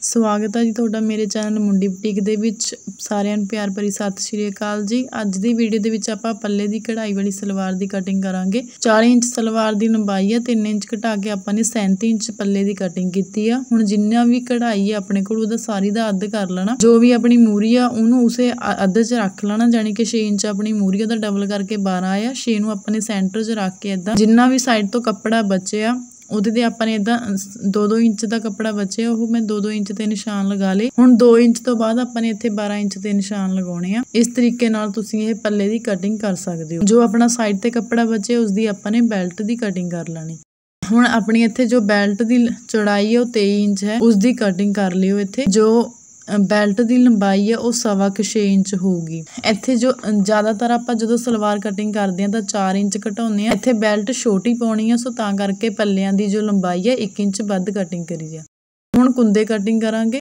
ਸਵਾਗਤ ਹੈ ਜੀ ਤੁਹਾਡਾ ਮੇਰੇ ਚੈਨਲ ਮੁੰਡੀ ਬੁਟੀਕ ਦੇ ਵਿੱਚ। ਸਾਰਿਆਂ ਨੂੰ ਪਿਆਰ ਭਰੀ ਸਤਿ ਸ਼੍ਰੀ ਅਕਾਲ ਜੀ। ਅੱਜ ਦੀ ਵੀਡੀਓ ਦੇ ਵਿੱਚ ਆਪਾਂ ਪੱਲੇ ਦੀ ਕਢਾਈ ਵਾਲੀ ਸਲਵਾਰ ਦੀ ਕਟਿੰਗ ਕਰਾਂਗੇ। 40 ਇੰਚ ਸਲਵਾਰ ਦੀ ਲੰਬਾਈ ਹੈ, 3 ਇੰਚ ਘਟਾ ਕੇ ਆਪਾਂ ਨੇ 37 ਇੰਚ ਪੱਲੇ ਦੀ ਕਟਿੰਗ ਕੀਤੀ ਆ। ਹੁਣ ਜਿੰਨਾ ਵੀ ਕਢਾਈ ਹੈ ਆਪਣੇ ਕੋਲ ਉਹਦਾ ਸਾਰੀ ਦਾ ਅੱਧ ਕਰ ਲੈਣਾ। ਜੋ ਵੀ ਆਪਣੀ ਮੂਰੀ ਆ ਉਹਨੂੰ ਉਸੇ ਅੱਧ 'ਚ ਰੱਖ ਲੈਣਾ, ਜਾਣੀ ਕਿ 6 ਇੰਚ ਆਪਣੀ ਮੂਰੀ ਉਹਦਾ ਡਬਲ ਕਰਕੇ 12 ਆ। 6 ਨੂੰ ਆਪਣੇ ਸੈਂਟਰ 'ਚ ਰੱਖ ਕੇ ਇਦਾਂ ਜਿੰਨਾ ਵੀ ਸਾਈਡ ਤੋਂ ਕੱਪੜਾ ਬਚਿਆ ਉਹਦੇ ਤੇ ਆਪਾਂ ਨੇ ਇਦਾਂ 2-2 ਇੰਚ ਦਾ ਕੱਪੜਾ ਬਚਿਆ ਉਹ ਮੈਂ 2-2 ਇੰਚ ਤੇ ਨਿਸ਼ਾਨ ਲਗਾ ਲਏ। ਹੁਣ 2 ਇੰਚ ਤੋਂ ਬਾਅਦ ਆਪਾਂ ਨੇ ਇੱਥੇ 12 ਇੰਚ ਤੇ ਨਿਸ਼ਾਨ ਲਗਾਉਣੇ ਆ। ਇਸ ਤਰੀਕੇ ਨਾਲ ਤੁਸੀਂ ਇਹ ਪੱਲੇ ਦੀ ਕਟਿੰਗ ਕਰ ਸਕਦੇ ਹੋ। ਜੋ ਆਪਣਾ ਸਾਈਡ ਤੇ ਕੱਪੜਾ ਬਚੇ ਉਸ ਦੀ ਆਪਾਂ ਨੇ ਬੈਲਟ ਦੀ ਕਟਿੰਗ ਕਰ ਲੈਣੀ। ਹੁਣ ਆਪਣੀ ਇੱਥੇ ਜੋ ਬੈਲਟ ਦੀ ਚੌੜਾਈ ਹੈ ਉਹ 23 ਇੰਚ ਹੈ, ਉਸ ਦੀ ਕਟਿੰਗ ਕਰ ਲਿਓ। ਇੱਥੇ ਜੋ ਬੈਲਟ ਦੀ ਲੰਬਾਈ ਹੈ ਉਹ 6.25 ਇੰਚ ਹੋਊਗੀ। ਇੱਥੇ ਜੋ ਜ਼ਿਆਦਾਤਰ ਆਪਾਂ ਜਦੋਂ ਸਲਵਾਰ ਕਟਿੰਗ ਕਰਦੇ ਹਾਂ ਤਾਂ 4 ਇੰਚ ਘਟਾਉਂਦੇ ਆ। ਇੱਥੇ ਬੈਲਟ ਛੋਟੀ ਪਾਉਣੀ ਆ, ਸੋ ਤਾਂ ਕਰਕੇ ਪੱਲਿਆਂ ਦੀ ਜੋ ਲੰਬਾਈ ਹੈ 1 ਇੰਚ ਵੱਧ ਕਟਿੰਗ ਕਰੀ ਆ। ਹੁਣ ਕੁੰਦੇ ਕਟਿੰਗ ਕਰਾਂਗੇ।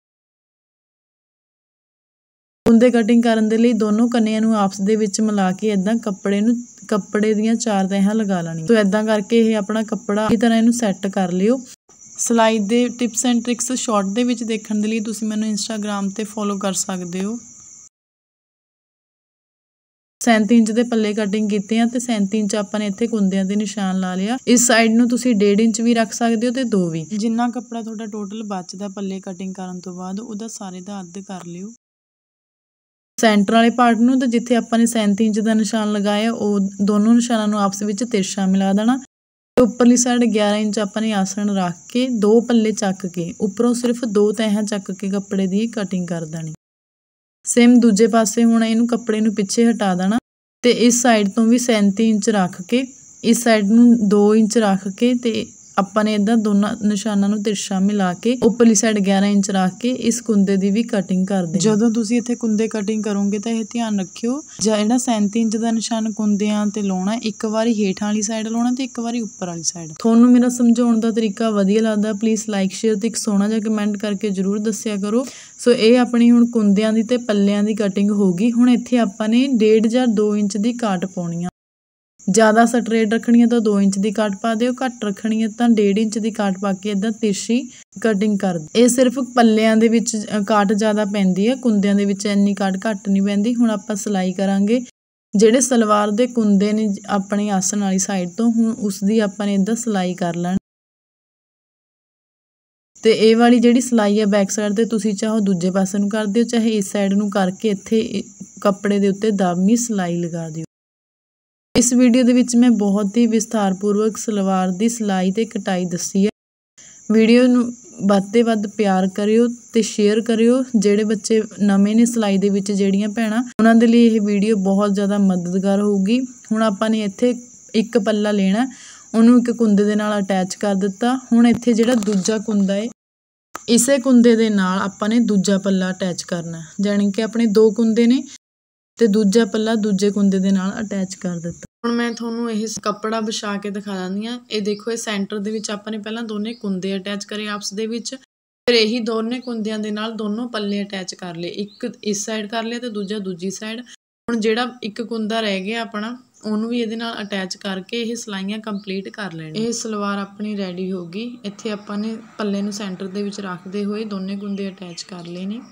ਕੁੰਦੇ ਕਟਿੰਗ ਕਰਨ ਦੇ ਲਈ ਦੋਨੋਂ ਕੰਨਿਆਂ ਨੂੰ ਆਪਸ ਦੇ ਵਿੱਚ ਮਿਲਾ ਕੇ ਇਦਾਂ ਕੱਪੜੇ ਦੀਆਂ 4 ਤਹਿਾਂ ਲਗਾ ਲੈਣੀਆਂ। ਸੋ ਇਦਾਂ ਕਰਕੇ ਇਹ ਆਪਣਾ ਕੱਪੜਾ ਇਸ ਤਰ੍ਹਾਂ ਇਹਨੂੰ ਸੈੱਟ ਕਰ ਲਿਓ। ਸਿਲਾਈ ਦੇ ਟਿਪਸ ਐਂਡ ਟ੍ਰਿਕਸ ਸ਼ਾਰਟ ਦੇ ਵਿੱਚ ਦੇਖਣ ਦੇ ਲਈ ਤੁਸੀਂ ਮੈਨੂੰ ਇੰਸਟਾਗ੍ਰਾਮ ਤੇ ਫੋਲੋ ਕਰ ਸਕਦੇ ਹੋ। 37 ਇੰਚ ਦੇ ਪੱਲੇ ਕਟਿੰਗ ਕੀਤੇ ਆ ਤੇ 37 ਇੰਚ ਆਪਾਂ ਨੇ ਇੱਥੇ ਕੁੰਦਿਆਂ ਦੇ ਨਿਸ਼ਾਨ ਲਾ ਲਿਆ। ਇਸ ਸਾਈਡ ਨੂੰ ਤੁਸੀਂ 1.5 ਇੰਚ ਵੀ ਰੱਖ ਸਕਦੇ ਹੋ ਤੇ 2 ਵੀ। ਜਿੰਨਾ ਕੱਪੜਾ ਤੁਹਾਡਾ ਟੋਟਲ ਬਚਦਾ ਪੱਲੇ ਕਟਿੰਗ ਕਰਨ ਤੋਂ ਬਾਅਦ ਉਹਦਾ ਸਾਰੇ ਦਾ ਅੱਧ ਕਰ ਲਿਓ ਸੈਂਟਰ ਵਾਲੇ ਪਾਰਟ ਨੂੰ। ਤੇ ਜਿੱਥੇ ਆਪਾਂ ਨੇ 37 ਇੰਚ ਦਾ ਨਿਸ਼ਾਨ ਲਗਾਇਆ ਉਹ ਦੋਨੋਂ ਨਿਸ਼ਾਨਾਂ ਨੂੰ ਆਪਸ ਵਿੱਚ ਤਿਰਛਾ ਮਿਲਾ ਦੇਣਾ। ਉੱਪਰਲੀ ਸਾਈਡ 11 ਇੰਚ ਆਪਾਂ ਨੇ ਆਸਣ ਰੱਖ ਕੇ 2 ਪੱਲੇ ਚੱਕ ਕੇ ਉੱਪਰੋਂ ਸਿਰਫ 2 ਤਹਿਾਂ ਚੱਕ ਕੇ ਕੱਪੜੇ ਦੀ ਕਟਿੰਗ ਕਰ ਦੇਣੀ। ਸੇਮ ਦੂਜੇ ਪਾਸੇ ਹੁਣ ਇਹਨੂੰ ਕੱਪੜੇ ਨੂੰ ਪਿੱਛੇ ਹਟਾ ਦੇਣਾ ਤੇ ਇਸ ਸਾਈਡ ਤੋਂ ਵੀ 37 ਇੰਚ ਰੱਖ ਕੇ ਇਸ ਸਾਈਡ ਨੂੰ 2 ਇੰਚ ਰੱਖ ਕੇ ਤੇ ਆਪਾਂ ਨੇ ਇਦਾਂ ਦੋਨਾਂ ਨਿਸ਼ਾਨਾਂ ਨੂੰ ਤਿਰਛਾ ਮਿਲਾ ਕੇ ਉੱਪਰਲੀ ਸਾਈਡ 11 ਇੰਚ ਰੱਖ ਕੇ ਇਸ ਕੁੰਦੇ ਦੀ ਵੀ ਕਟਿੰਗ ਕਰ ਦੇਣੀ। ਜਦੋਂ ਤੁਸੀਂ ਇੱਥੇ ਕੁੰਦੇ ਕਟਿੰਗ ਕਰੋਗੇ ਤਾਂ ਇਹ ਧਿਆਨ ਰੱਖਿਓ ਜਿਹੜਾ 37 ਇੰਚ ਦਾ ਨਿਸ਼ਾਨ ਕੁੰਦਿਆਂ ਤੇ ਲਾਉਣਾ, ਇੱਕ ਵਾਰੀ ਹੇਠਾਂ ਵਾਲੀ ਸਾਈਡ ਲਾਉਣਾ ਤੇ ਇੱਕ ਵਾਰੀ ਉੱਪਰ ਵਾਲੀ ਸਾਈਡ। ਤੁਹਾਨੂੰ ਮੇਰਾ ਸਮਝਾਉਣ ਦਾ ਤਰੀਕਾ ਵਧੀਆ ਲੱਗਦਾ ਪਲੀਜ਼ ਲਾਈਕ ਸ਼ੇਅਰ ਤੇ ਇੱਕ ਸੋਹਣਾ ਜਿਹਾ ਕਮੈਂਟ ਕਰਕੇ ਜ਼ਰੂਰ ਦੱਸਿਆ ਕਰੋ। ਸੋ ਇਹ ਆਪਣੀ ਹੁਣ ਕੁੰਦਿਆਂ ਦੀ ਤੇ ਪੱਲਿਆਂ ਦੀ ਕਟਿੰਗ ਹੋ ਗਈ। ਹੁਣ ਇੱਥੇ ਆਪਾਂ ਨੇ 1.5 ਜਾਂ 2 ਇੰਚ ਦੀ ਕਾਟ ਪਾਉਣੀ ਆ। ਜ਼ਿਆਦਾ ਸਟਰੇਟ ਰੱਖਣੀ ਹੈ ਤਾਂ 2 ਇੰਚ ਦੀ ਕਾਟ ਪਾ ਦਿਓ, ਘੱਟ ਰੱਖਣੀ ਹੈ ਤਾਂ 1.5 ਇੰਚ ਦੀ ਕਾਟ ਪਾ ਕੇ ਇਦਾਂ ਤਿਰਛੀ ਕਟਿੰਗ ਕਰ ਦਿਓ। ਇਹ ਸਿਰਫ ਪੱਲਿਆਂ ਦੇ ਵਿੱਚ ਕਾਟ ਜ਼ਿਆਦਾ ਪੈਂਦੀ ਹੈ, ਕੁੰਦਿਆਂ ਦੇ ਵਿੱਚ ਇੰਨੀ ਕਾਟ ਘੱਟ ਨਹੀਂ ਪੈਂਦੀ। ਹੁਣ ਆਪਾਂ ਸਿਲਾਈ ਕਰਾਂਗੇ। ਜਿਹੜੇ ਸਲਵਾਰ ਦੇ ਕੁੰਦੇ ਨੇ ਆਪਣੀ ਆਸਣ ਵਾਲੀ ਸਾਈਡ ਤੋਂ, ਹੁਣ ਉਸ ਦੀ ਆਪਾਂ ਨੇ ਇਦਾਂ ਸਿਲਾਈ ਕਰ ਲੈਣੀ। ਤੇ ਇਹ ਵਾਲੀ ਜਿਹੜੀ ਸਿਲਾਈ ਹੈ ਬੈਕ ਸਾਈਡ ਤੇ ਤੁਸੀਂ ਚਾਹੋ ਦੂਜੇ ਪਾਸੇ ਨੂੰ ਕਰ ਦਿਓ, ਚਾਹੇ ਇਸ ਸਾਈਡ ਨੂੰ ਕਰਕੇ ਇੱਥੇ ਕੱਪੜੇ ਦੇ ਉੱਤੇ ਦਾਵਵੀਂ ਸਿਲਾਈ ਲਗਾ ਦਿਓ। ਇਸ ਵੀਡੀਓ ਦੇ ਵਿੱਚ ਮੈਂ ਬਹੁਤ ਹੀ ਵਿਸਥਾਰਪੂਰਵਕ ਸਲਵਾਰ ਦੀ ਸਿਲਾਈ ਤੇ ਕਟਾਈ ਦੱਸੀ ਹੈ। ਵੀਡੀਓ ਨੂੰ ਵੱਧ ਤੋਂ ਵੱਧ ਪਿਆਰ ਕਰਿਓ ਤੇ ਸ਼ੇਅਰ ਕਰਿਓ। ਜਿਹੜੇ ਬੱਚੇ ਨਵੇਂ ਨੇ ਸਿਲਾਈ ਦੇ ਵਿੱਚ, ਜਿਹੜੀਆਂ ਭੈਣਾਂ, ਉਹਨਾਂ ਦੇ ਲਈ ਇਹ ਵੀਡੀਓ ਬਹੁਤ ਜ਼ਿਆਦਾ ਮਦਦਗਾਰ ਹੋਊਗੀ। ਹੁਣ ਆਪਾਂ ਨੇ ਇੱਥੇ ਇੱਕ ਪੱਲਾ ਲੈਣਾ, ਉਹਨੂੰ ਇੱਕ ਕੁੰਦੇ ਦੇ ਨਾਲ ਅਟੈਚ ਕਰ ਦਿੱਤਾ। ਹੁਣ ਇੱਥੇ ਜਿਹੜਾ ਦੂਜਾ ਕੁੰਦਾ ਹੈ ਇਸੇ ਕੁੰਦੇ ਦੇ ਨਾਲ ਆਪਾਂ ਨੇ ਦੂਜਾ ਪੱਲਾ ਅਟੈਚ ਕਰਨਾ, ਜਾਣੀ ਕਿ ਆਪਣੇ 2 ਕੁੰਦੇ ਨੇ ਤੇ ਦੂਜਾ ਪੱਲਾ ਦੂਜੇ ਕੁੰਦੇ ਦੇ ਨਾਲ ਅਟੈਚ ਕਰ ਦਿੱਤਾ। ਹੁਣ ਮੈਂ ਤੁਹਾਨੂੰ ਇਹ ਕੱਪੜਾ ਵਿਛਾ ਕੇ ਦਿਖਾ ਦਿੰਦੀ ਹਾਂ। ਇਹ ਦੇਖੋ, ਇਹ ਸੈਂਟਰ ਦੇ ਵਿੱਚ ਆਪਾਂ ਨੇ ਪਹਿਲਾਂ ਦੋਨੇ ਕੁੰਦੇ ਅਟੈਚ ਕਰੇ ਆਪਸ ਦੇ ਵਿੱਚ, ਫਿਰ ਇਹੀ ਦੋਨੇ ਕੁੰਦਿਆਂ ਦੇ ਨਾਲ ਦੋਨੋਂ ਪੱਲੇ ਅਟੈਚ ਕਰ ਲਏ। ਇੱਕ ਇਸ ਸਾਈਡ ਕਰ ਲਿਆ ਤੇ ਦੂਜਾ ਦੂਜੀ ਸਾਈਡ। ਹੁਣ ਜਿਹੜਾ ਇੱਕ ਕੁੰਦਾ ਰਹਿ ਗਿਆ ਆਪਣਾ, ਉਹਨੂੰ ਵੀ ਇਹਦੇ ਨਾਲ ਅਟੈਚ ਕਰਕੇ ਇਹ ਸਿਲਾਈਆਂ ਕੰਪਲੀਟ ਕਰ ਲੈਣੀ। ਇਹ ਸਲਵਾਰ ਆਪਣੀ ਰੈਡੀ ਹੋ ਗਈ। ਇੱਥੇ ਆਪਾਂ ਨੇ ਪੱਲੇ ਨੂੰ ਸੈਂਟਰ ਦੇ ਵਿੱਚ ਰੱਖਦੇ ਹੋਏ ਦੋਨੇ ਕੁੰਦੇ ਅਟੈਚ ਕਰ ਲਏ ਨੇ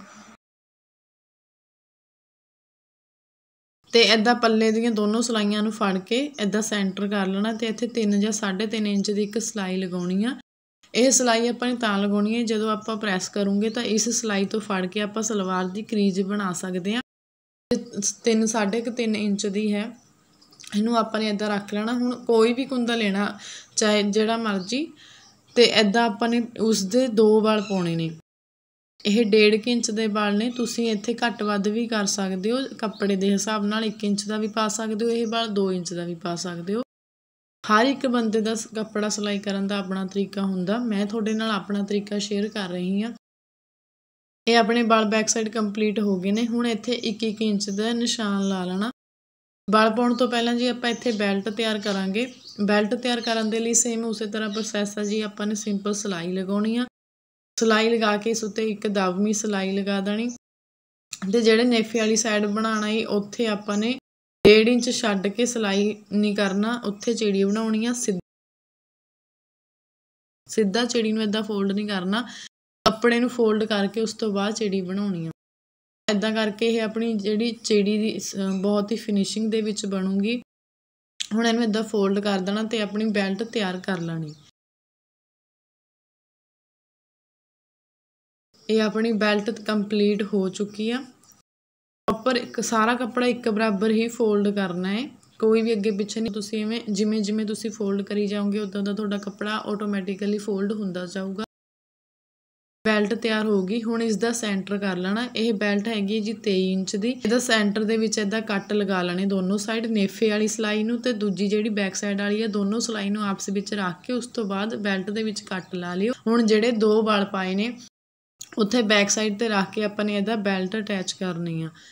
ਤੇ ਇਦਾਂ ਪੱਲੇ ਦੀਆਂ ਦੋਨੋਂ ਸਿਲਾਈਆਂ ਨੂੰ ਫੜ ਕੇ ਇਦਾਂ ਸੈਂਟਰ ਕਰ ਲੈਣਾ ਤੇ ਇੱਥੇ 3 ਜਾਂ 3.5 ਇੰਚ ਦੀ ਇੱਕ ਸਿਲਾਈ ਲਗਾਉਣੀ ਆ। ਇਹ ਸਿਲਾਈ ਆਪਾਂ ਨੇ ਤਾਂ ਲਗਾਉਣੀ ਹੈ ਜਦੋਂ ਆਪਾਂ ਪ੍ਰੈਸ ਕਰੂੰਗੇ ਤਾਂ ਇਸ ਸਿਲਾਈ ਤੋਂ ਫੜ ਕੇ ਆਪਾਂ ਸਲਵਾਰ ਦੀ ਕਰੀਜ਼ ਬਣਾ ਸਕਦੇ ਹਾਂ। 3.5 ਇੰਚ ਦੀ ਹੈ, ਇਹਨੂੰ ਆਪਾਂ ਨੇ ਇਦਾਂ ਰੱਖ ਲੈਣਾ। ਹੁਣ ਕੋਈ ਵੀ ਕੁੰਦਾ ਲੈਣਾ, ਚਾਹੇ ਜਿਹੜਾ ਮਰਜ਼ੀ, ਤੇ ਇਦਾਂ ਆਪਾਂ ਨੇ ਉਸ ਦੇ 2 ਵਾਲ ਪਾਉਣੇ ਨੇ। ਇਹ 1.5 ਇੰਚ ਦੇ ਵਾਲ ਨੇ, ਤੁਸੀਂ ਇੱਥੇ ਘੱਟ ਵੱਧ ਵੀ ਕਰ ਸਕਦੇ ਹੋ ਕੱਪੜੇ ਦੇ ਹਿਸਾਬ ਨਾਲ। 1 ਇੰਚ ਦਾ ਵੀ ਪਾ ਸਕਦੇ ਹੋ ਇਹ ਵਾਲ, 2 ਇੰਚ ਦਾ ਵੀ ਪਾ ਸਕਦੇ ਹੋ। ਹਰ ਇੱਕ ਬੰਦੇ ਦਾ ਕੱਪੜਾ ਸਿਲਾਈ ਕਰਨ ਦਾ ਆਪਣਾ ਤਰੀਕਾ ਹੁੰਦਾ। ਮੈਂ ਤੁਹਾਡੇ ਨਾਲ ਆਪਣਾ ਤਰੀਕਾ ਸ਼ੇਅਰ ਕਰ ਰਹੀ ਹਾਂ। ਇਹ ਆਪਣੇ ਵਾਲ ਬੈਕ ਸਾਈਡ ਕੰਪਲੀਟ ਹੋ ਗਏ ਨੇ। ਹੁਣ ਇੱਥੇ 1-1 ਇੰਚ ਦਾ ਨਿਸ਼ਾਨ ਲਾ ਲੈਣਾ। ਵਾਲ ਪਾਉਣ ਤੋਂ ਪਹਿਲਾਂ ਜੀ ਆਪਾਂ ਇੱਥੇ ਬੈਲਟ ਤਿਆਰ ਕਰਾਂਗੇ। ਬੈਲਟ ਤਿਆਰ ਕਰਨ ਦੇ ਲਈ ਸੇਮ ਉਸੇ ਤਰ੍ਹਾਂ ਪ੍ਰੋਸੈਸ ਹੈ ਜੀ। ਆਪਾਂ ਨੇ ਸਿੰਪਲ ਸਿਲਾਈ ਲਗਾਉਣੀ ਆ। ਸਿਲਾਈ ਲਗਾ ਕੇ ਇਸ ਉੱਤੇ ਇੱਕ ਦਾਵਵੀਂ ਸਿਲਾਈ ਲਗਾ ਦੇਣੀ ਤੇ ਜਿਹੜੇ ਨੇਫੇ ਵਾਲੀ ਸਾਈਡ ਬਣਾਉਣਾ ਹੈ ਉੱਥੇ ਆਪਾਂ ਨੇ 1.5 ਇੰਚ ਛੱਡ ਕੇ ਸਿਲਾਈ ਨਹੀਂ ਕਰਨਾ, ਉੱਥੇ ਚਿੜੀ ਬਣਾਉਣੀ ਆ। ਸਿੱਧਾ ਚਿੜੀ ਨੂੰ ਇਦਾਂ ਫੋਲਡ ਨਹੀਂ ਕਰਨਾ, ਕੱਪੜੇ ਨੂੰ ਫੋਲਡ ਕਰਕੇ ਉਸ ਤੋਂ ਬਾਅਦ ਚਿੜੀ ਬਣਾਉਣੀ ਆ। ਇੱਦਾਂ ਕਰਕੇ ਇਹ ਆਪਣੀ ਜਿਹੜੀ ਚਿੜੀ ਦੀ ਬਹੁਤ ਹੀ ਫਿਨਿਸ਼ਿੰਗ ਦੇ ਵਿੱਚ ਬਣੂਗੀ। ਹੁਣ ਇਹਨੂੰ ਇੱਦਾਂ ਫੋਲਡ ਕਰ ਦੇਣਾ ਤੇ ਆਪਣੀ ਬੈਲਟ ਤਿਆਰ ਕਰ ਲੈਣੀ। ਇਹ ਆਪਣੀ ਬੈਲਟ ਕੰਪਲੀਟ ਹੋ ਚੁੱਕੀ ਆ। ਪ੍ਰੋਪਰ ਸਾਰਾ ਕੱਪੜਾ ਇੱਕ ਬਰਾਬਰ ਹੀ ਫੋਲਡ ਕਰਨਾ ਹੈ, ਕੋਈ ਵੀ ਅੱਗੇ ਪਿੱਛੇ ਨਹੀਂ। ਤੁਸੀਂ ਜਿਵੇਂ ਤੁਸੀਂ ਫੋਲਡ ਕਰੀ ਜਾਓਗੇ ਉਦਾਂ ਦਾ ਤੁਹਾਡਾ ਕੱਪੜਾ ਆਟੋਮੈਟਿਕਲੀ ਫੋਲਡ ਹੁੰਦਾ ਜਾਊਗਾ। ਬੈਲਟ ਤਿਆਰ ਹੋ ਗਈ। ਹੁਣ ਇਸ ਦਾ ਸੈਂਟਰ ਕਰ ਲੈਣਾ। ਇਹ ਬੈਲਟ ਹੈਗੀ ਹੈ ਜੀ 23 ਇੰਚ ਦੀ। ਇਹਦਾ ਸੈਂਟਰ ਦੇ ਵਿੱਚ ਇੱਦਾਂ ਕੱਟ ਲਗਾ ਲੈਣੇ ਦੋਨੋਂ ਸਾਈਡ, ਨੇਫੇ ਵਾਲੀ ਸਿਲਾਈ ਨੂੰ ਤੇ ਦੂਜੀ ਜਿਹੜੀ ਬੈਕ ਸਾਈਡ ਵਾਲੀ ਹੈ, ਦੋਨੋਂ ਸਿਲਾਈ ਨੂੰ ਆਪਸ ਵਿੱਚ ਰੱਖ ਕੇ ਉਸ ਤੋਂ ਬਾਅਦ ਬੈਲਟ ਦੇ ਵਿੱਚ ਕੱਟ ਲਾ ਲਿਓ। ਹੁਣ ਜਿਹੜੇ 2 ਵਲ ਪਾਏ ਨੇ ਉੱਥੇ ਬੈਕ ਸਾਈਡ ਤੇ ਰੱਖ ਕੇ ਆਪਾਂ ਨੇ ਇਹਦਾ ਬੈਲਟ ਅਟੈਚ ਕਰਨੀ ਆ।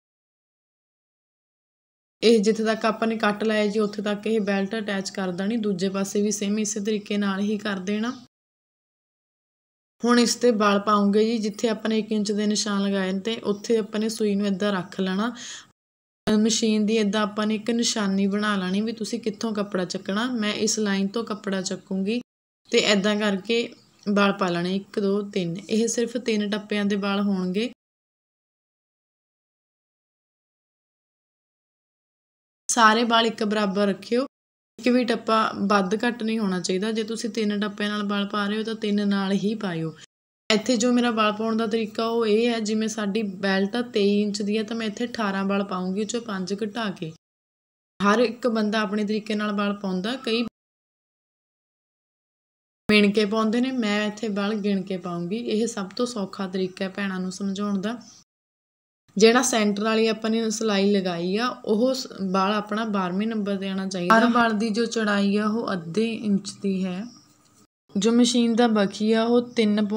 ਇਹ ਜਿੱਥੇ ਤੱਕ ਆਪਾਂ ਨੇ ਕੱਟ ਲਾਇਆ ਜੀ ਉੱਥੇ ਤੱਕ ਇਹ ਬੈਲਟ ਅਟੈਚ ਕਰ ਦੇਣੀ। ਦੂਜੇ ਪਾਸੇ ਵੀ ਸੇਮ ਇਸੇ ਤਰੀਕੇ ਨਾਲ ਹੀ ਕਰ ਦੇਣਾ। ਹੁਣ ਇਸ ਤੇ ਵਲ ਪਾਉਂਗੇ ਜੀ, ਜਿੱਥੇ ਆਪਾਂ ਨੇ 1 ਇੰਚ ਦੇ ਨਿਸ਼ਾਨ ਲਗਾਏ ਨੇ ਤੇ ਉੱਥੇ ਆਪਾਂ ਨੇ ਸੂਈ ਨੂੰ ਇੱਦਾਂ ਰੱਖ ਲੈਣਾ। ਮਸ਼ੀਨ ਦੀ ਇੱਦਾਂ ਆਪਾਂ ਨੇ ਇੱਕ ਨਿਸ਼ਾਨੀ ਬਣਾ ਲੈਣੀ ਵੀ ਤੁਸੀਂ ਕਿੱਥੋਂ ਕੱਪੜਾ ਚੱਕਣਾ। ਮੈਂ ਇਸ ਲਾਈਨ ਤੋਂ ਕੱਪੜਾ ਚੱਕੂੰਗੀ ਤੇ ਇੱਦਾਂ ਕਰਕੇ ਵਲ ਪਾ ਲੈਣੇ 1 2 3। ਇਹ ਸਿਰਫ 3 ਟੱਪਿਆਂ ਦੇ ਵਲ ਹੋਣਗੇ। ਸਾਰੇ ਵਲ ਇੱਕ ਬਰਾਬਰ ਰੱਖਿਓ, ਇੱਕ ਵੀ ਟੱਪਾ ਵੱਧ ਘੱਟ ਨਹੀਂ ਹੋਣਾ ਚਾਹੀਦਾ। ਜੇ ਤੁਸੀਂ 3 ਟੱਪਿਆਂ ਨਾਲ ਵਲ ਪਾ ਰਹੇ ਹੋ ਤਾਂ 3 ਨਾਲ ਹੀ ਪਾਇਓ। ਇੱਥੇ ਜੋ ਮੇਰਾ ਵਲ ਪਾਉਣ ਦਾ ਤਰੀਕਾ ਉਹ ਇਹ ਹੈ, ਜਿਵੇਂ ਸਾਡੀ ਬੈਲਟ 23 ਇੰਚ ਦੀ ਹੈ ਤਾਂ ਮੈਂ ਇੱਥੇ 18 ਵਲ ਪਾਉਂਗੀ, ਉਹ 'ਚੋਂ 5 ਘਟਾ ਕੇ। ਹਰ ਇੱਕ ਬੰਦਾ ਆਪਣੇ ਤਰੀਕੇ ਨਾਲ ਵਲ ਪਾਉਂਦਾ, ਕਈ ਮਿਣ ਕੇ ਪਾਉਂਦੇ ਨੇ, ਮੈਂ ਇੱਥੇ ਵਲ ਗਿਣ ਕੇ ਪਾਉਂਗੀ। ਇਹ ਸਭ ਤੋਂ ਸੌਖਾ ਤਰੀਕਾ ਹੈ ਭੈਣਾਂ ਨੂੰ ਸਮਝਾਉਣ ਦਾ। ਜਿਹੜਾ ਸੈਂਟਰ ਵਾਲੀ ਆਪਾਂ ਨੇ ਸਿਲਾਈ ਲਗਾਈ ਆ ਉਹ ਵਲ ਆਪਣਾ 12ਵੇਂ ਨੰਬਰ ਤੇ ਆਉਣਾ ਚਾਹੀਦਾ। ਹਰ ਵਲ ਦੀ ਜੋ ਚੌੜਾਈ ਆ ਉਹ ਅੱਧੇ ਇੰਚ ਦੀ ਹੈ। ਜੋ ਮਸ਼ੀਨ ਦਾ ਬਖੀ ਆ ਉਹ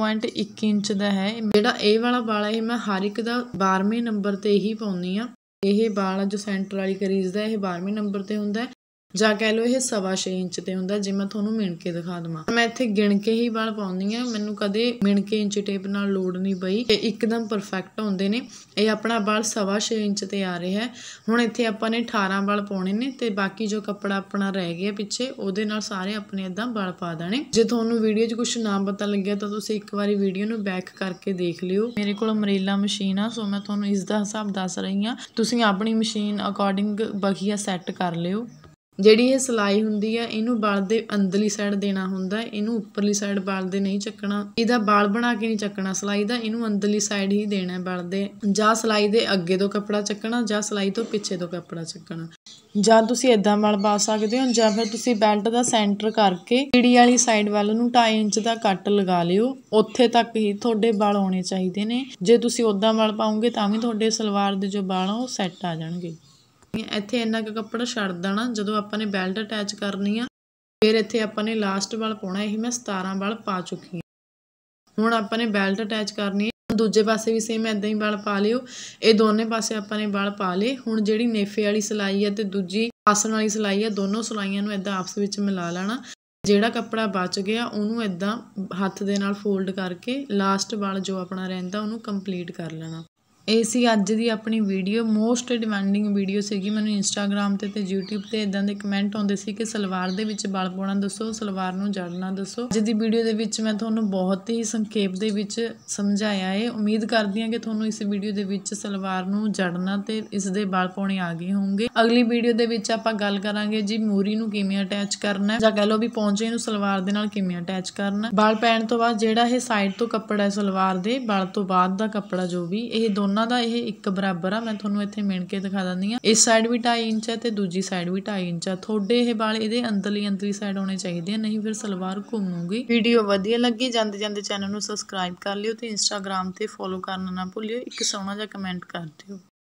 3.1 ਇੰਚ ਦਾ ਹੈ। ਜਿਹੜਾ ਇਹ ਵਾਲਾ ਵਲ ਹੈ ਮੈਂ ਹਰ ਇੱਕ ਦਾ 12ਵੇਂ ਨੰਬਰ ਤੇ ਹੀ ਪਾਉਂਦੀ ਆ। ਇਹ ਵਲ ਜੋ ਸੈਂਟਰ ਵਾਲੀ ਕਰੀਜ਼ ਦਾ ਇਹ 12ਵੇਂ ਨੰਬਰ ਤੇ ਹੁੰਦਾ, ਜਾਂ ਕਹਿ ਲਓ ਇਹ 6.25 ਇੰਚ ਤੇ ਹੁੰਦਾ। ਜੇ ਮੈਂ ਤੁਹਾਨੂੰ ਮਿਣ ਕੇ ਦਿਖਾ ਦੇਵਾਂ, ਮੈਂ ਇੱਥੇ ਗਿਣ ਕੇ ਹੀ ਵਲ ਪਾਉਂਦੀ ਆ। ਮੈਨੂੰ ਕਦੇ ਮਿਣ ਕੇ ਇੰਚ ਟੇਪ ਨਾਲ ਲੋੜ ਨਹੀਂ ਪਈ। ਇਹ ਇੱਕਦਮ ਪਰਫੈਕਟ ਹੁੰਦੇ ਨੇ। ਇਹ ਆਪਣਾ ਵਲ 6.25 ਇੰਚ ਤੇ ਆ ਰਿਹਾ ਹੈ। ਹੁਣ ਇੱਥੇ ਆਪਾਂ ਨੇ 18 ਵਲ ਪਾਉਣੇ ਨੇ ਤੇ ਬਾਕੀ ਜੋ ਕੱਪੜਾ ਆਪਣਾ ਰਹਿ ਗਿਆ ਪਿੱਛੇ ਉਹਦੇ ਨਾਲ ਸਾਰੇ ਆਪਣੇ ਇੱਦਾਂ ਵਲ ਪਾ ਦੇਣੇ। ਜੇ ਤੁਹਾਨੂੰ ਵੀਡੀਓ 'ਚ ਕੁਛ ਨਾ ਪਤਾ ਲੱਗਿਆ ਤਾਂ ਤੁਸੀਂ ਇੱਕ ਵਾਰੀ ਵੀਡੀਓ ਨੂੰ ਬੈਕ ਕਰਕੇ ਦੇਖ ਲਿਓ। ਮੇਰੇ ਕੋਲ ਅਮਰੇਲਾ ਮਸ਼ੀਨ ਆ, ਸੋ ਮੈਂ ਤੁਹਾਨੂੰ ਇਸ ਦਾ ਹਿਸਾਬ ਦੱਸ ਰਹੀ ਹਾਂ। ਤੁਸੀਂ ਆਪਣੀ ਮਸ਼ੀਨ ਅਕੋਰਡਿੰਗ ਬਖੀਆ ਸੈੱਟ ਕਰ ਲਿਓ। ਜਿਹੜੀ ਇਹ ਸਿਲਾਈ ਹੁੰਦੀ ਆ ਇਹਨੂੰ ਵਲ ਦੇ ਅੰਦਰਲੀ ਸਾਈਡ ਦੇਣਾ ਹੁੰਦਾ, ਇਹਨੂੰ ਉੱਪਰਲੀ ਸਾਈਡ ਵਲ ਦੇ ਨਹੀਂ ਚੱਕਣਾ। ਇਹਦਾ ਵਲ ਬਣਾ ਕੇ ਨਹੀਂ ਚੱਕਣਾ ਸਿਲਾਈ ਦਾ, ਇਹਨੂੰ ਅੰਦਰਲੀ ਸਾਈਡ ਹੀ ਦੇਣਾ ਵਲ ਦੇ। ਜਾਂ ਸਿਲਾਈ ਦੇ ਅੱਗੇ ਤੋਂ ਕੱਪੜਾ ਚੱਕਣਾ ਜਾਂ ਸਿਲਾਈ ਤੋਂ ਪਿੱਛੇ ਤੋਂ ਕੱਪੜਾ ਚੱਕਣਾ। ਜਾਂ ਤੁਸੀਂ ਇੱਦਾਂ ਵਲ ਪਾ ਸਕਦੇ ਹੋ, ਜਾਂ ਫਿਰ ਤੁਸੀਂ ਬੈਲਟ ਦਾ ਸੈਂਟਰ ਕਰਕੇ ਚਿੜੀ ਵਾਲੀ ਸਾਈਡ ਵੱਲ ਨੂੰ 2.5 ਇੰਚ ਦਾ ਕੱਟ ਲਗਾ ਲਿਓ। ਉੱਥੇ ਤੱਕ ਹੀ ਤੁਹਾਡੇ ਵਲ ਆਉਣੇ ਚਾਹੀਦੇ ਨੇ। ਜੇ ਤੁਸੀਂ ਉੱਦਾਂ ਵਲ ਪਾਉਂਗੇ ਤਾਂ ਵੀ ਤੁਹਾਡੇ ਸਲਵਾਰ ਦੇ ਜੋ ਵਲ ਆ ਉਹ ਸੈੱਟ ਆ ਜਾਣਗੇ। ਇੱਥੇ ਇੰਨਾ ਕੁ ਕੱਪੜਾ ਛੱਡ ਦੇਣਾ। ਜਦੋਂ ਆਪਾਂ ਨੇ ਬੈਲਟ ਅਟੈਚ ਕਰਨੀ ਆ ਫਿਰ ਇੱਥੇ ਆਪਾਂ ਨੇ ਲਾਸਟ ਵਲ ਪਾਉਣਾ। ਇਹ ਮੈਂ 17 ਵਲ ਪਾ ਚੁੱਕੀ ਹਾਂ। ਹੁਣ ਆਪਾਂ ਨੇ ਬੈਲਟ ਅਟੈਚ ਕਰਨੀ ਹੈ। ਦੂਜੇ ਪਾਸੇ ਵੀ ਸੇਮ ਇੱਦਾਂ ਹੀ ਵਲ ਪਾ ਲਿਓ। ਇਹ ਦੋਨੇ ਪਾਸੇ ਆਪਾਂ ਨੇ ਵਲ ਪਾ ਲਏ। ਹੁਣ ਜਿਹੜੀ ਨੇਫੇ ਵਾਲੀ ਸਿਲਾਈ ਹੈ ਤੇ ਦੂਜੀ ਆਸਣ ਵਾਲੀ ਸਿਲਾਈ ਹੈ, ਦੋਨੋਂ ਸਿਲਾਈਆਂ ਨੂੰ ਇੱਦਾਂ ਆਪਸ ਵਿੱਚ ਮਿਲਾ ਲੈਣਾ। ਜਿਹੜਾ ਕੱਪੜਾ ਬਚ ਗਿਆ ਉਹਨੂੰ ਇੱਦਾਂ ਹੱਥ ਦੇ ਨਾਲ ਫੋਲਡ ਕਰਕੇ ਲਾਸਟ ਵਲ ਜੋ ਆਪਣਾ ਰਹਿੰਦਾ ਉਹਨੂੰ ਕੰਪਲੀਟ ਕਰ ਲੈਣਾ। ਇਹ ਸੀ ਅੱਜ ਦੀ ਆਪਣੀ ਵੀਡੀਓ। ਮੋਸਟ ਡਿਮਾਂਡਿੰਗ ਵੀਡੀਓ ਸੀਗੀ। ਮੈਨੂੰ ਇੰਸਟਾਗ੍ਰਾਮ ਤੇ YouTube ਤੇ ਇਦਾਂ ਦੇ ਕਮੈਂਟ ਆਉਂਦੇ ਸੀ ਕਿ ਸਲਵਾਰ ਦੇ ਵਿੱਚ ਵਲ ਪਾਉਣਾ ਦੱਸੋ, ਸਲਵਾਰ ਨੂੰ ਜੜਨਾ ਦੱਸੋ। ਅੱਜ ਦੀ ਵੀਡੀਓ ਦੇ ਵਿੱਚ ਮੈਂ ਤੁਹਾਨੂੰ ਬਹੁਤ ਹੀ ਸੰਖੇਪ ਦੇ ਵਿੱਚ ਸਮਝਾਇਆ ਹੈ। ਉਮੀਦ ਕਰਦੀ ਹਾਂ ਕਿ ਤੁਹਾਨੂੰ ਇਸ ਵੀਡੀਓ ਦੇ ਵਿੱਚ ਸਲਵਾਰ ਨੂੰ ਜੜਨਾ ਤੇ ਇਸ ਦੇ ਵਲ ਪਾਉਣੇ ਆ ਗਏ ਹੋਣਗੇ। ਅਗਲੀ ਵੀਡੀਓ ਦੇ ਵਿੱਚ ਆਪਾਂ ਗੱਲ ਕਰਾਂਗੇ ਜੀ ਮੂਰੀ ਨੂੰ ਕਿਵੇਂ ਅਟੈਚ ਕਰਨਾ, ਜਾਂ ਕਹਿ ਲਓ ਵੀ ਪੌਂਚੇ ਨੂੰ ਸਲਵਾਰ ਦੇ ਨਾਲ ਕਿਵੇਂ ਅਟੈਚ ਕਰਨਾ। ਵਲ ਪੈਣ ਤੋਂ ਬਾਅਦ ਜਿਹੜਾ ਇਹ ਸਾਈਡ ਤੋਂ ਕੱਪੜਾ ਹੈ ਸਲਵਾਰ ਦੇ ਵਲ ਤੋਂ ਬਾਅਦ ਦਾ ਕੱਪੜਾ ਜੋ ਵੀ ਇਹ ਦੋਨਾਂ ਦਾ ਇਹ ਇੱਕ ਬਰਾਬਰ ਆ। ਮੈਂ ਤੁਹਾਨੂੰ ਇੱਥੇ ਮਿਣ ਕੇ ਦਿਖਾ ਦਿੰਦੀ ਹਾਂ। ਇਸ ਸਾਈਡ ਵੀ 2.5 ਇੰਚ ਹੈ ਤੇ ਦੂਜੀ ਸਾਈਡ ਵੀ 2.5 ਇੰਚ ਆ। ਤੁਹਾਡੇ ਇਹ ਵਲ ਇਹਦੇ ਅੰਦਰਲੀ ਸਾਈਡ ਹੋਣੇ ਚਾਹੀਦੇ ਆ, ਨਹੀਂ ਫਿਰ ਸਲਵਾਰ ਘੁੰਮੂਗੀ। ਵੀਡੀਓ ਵਧੀਆ ਲੱਗੀ ਜਾਂਦੇ ਚੈਨਲ ਨੂੰ ਸਬਸਕ੍ਰਾਈਬ ਕਰ ਲਿਓ ਤੇ ਇੰਸਟਾਗ੍ਰਾਮ ਤੇ ਫੋਲੋ ਕਰਨਾ ਨਾ ਭੁੱਲਿਓ। ਇੱਕ ਸੋਹਣਾ ਜਿਹਾ ਕਮੈਂਟ ਕਰ ਦਿਓ।